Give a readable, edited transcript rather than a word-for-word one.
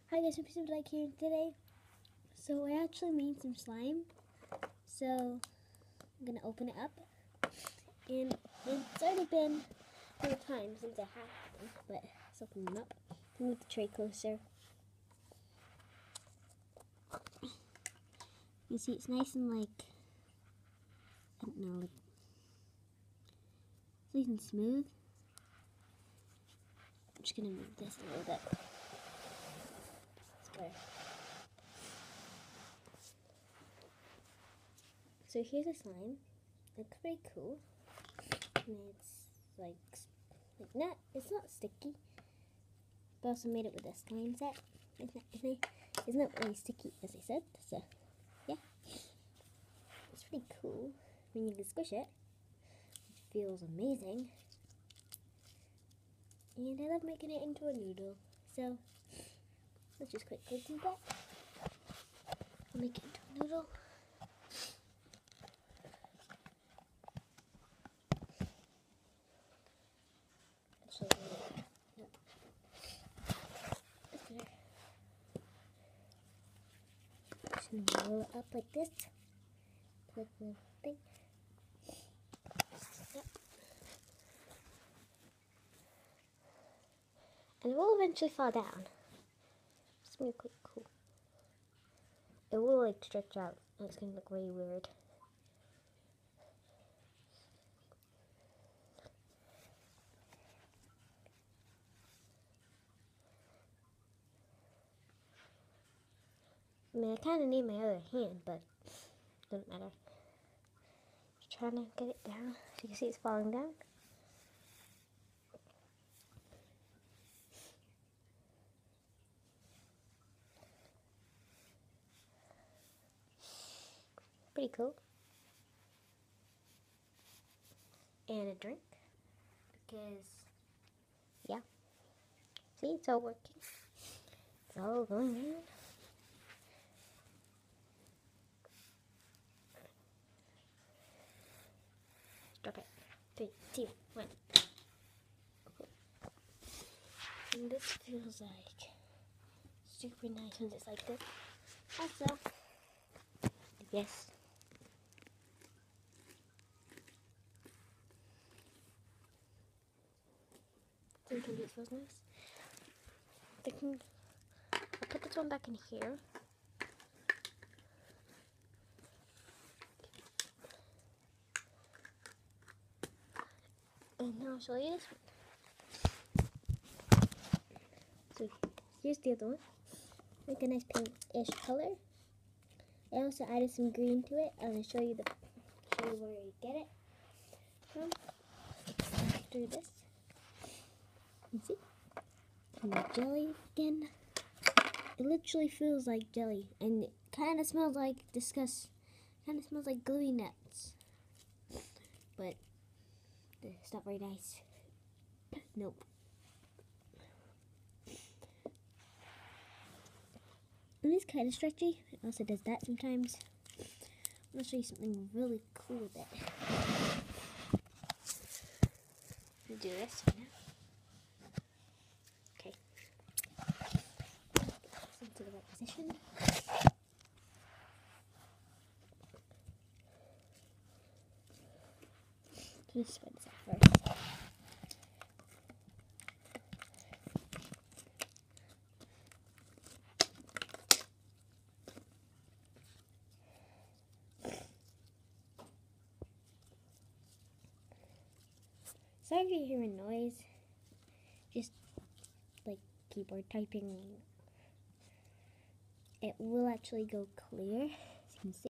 Hi guys, I'm Like here today. So I actually made some slime. So I'm gonna open it up, and it's already been a little time since I had them, but let's open them up. Move the tray closer. You see, it's nice and I don't know, it's nice and smooth. I'm just gonna move this a little bit. It's better. So here's a slime. Looks pretty cool. And it's not sticky. But I also made it with a slime set. It's not really sticky, as I said. So yeah, it's pretty cool. When you can squish it, which feels amazing. And I love making it into a noodle. So let's just quickly do that. I'll make it into a noodle. Just roll it up like this. Put the thing. Yep. And it will eventually fall down. It's gonna be quite cool. It will stretch out, and it's gonna look really weird. I mean, I kind of need my other hand, but it doesn't matter. Just trying to get it down. So you can see it's falling down. Pretty cool. And a drink. Because, yeah. See, it's all working. It's all going in. Stop it. 3, 2, 1. And this feels like super nice when it's like this. Also, yes. Thinking it feels nice. I'll put this one back in here. And now I'll show you this one. So here's the other one. Like a nice pinkish color. I also added some green to it. I'm gonna show you where you get it from. Do this. You see? And the jelly again. It literally feels like jelly, and it kind of smells like kind of smells like gluey nuts. But it's not very nice. Nope. And it's kind of stretchy. It also does that sometimes. I'm going to show you something really cool with it. I'll do this now. Okay. Into the right position. Just spread this out first. Sorry if you hear a noise, just like keyboard typing. It will actually go clear, as you can see.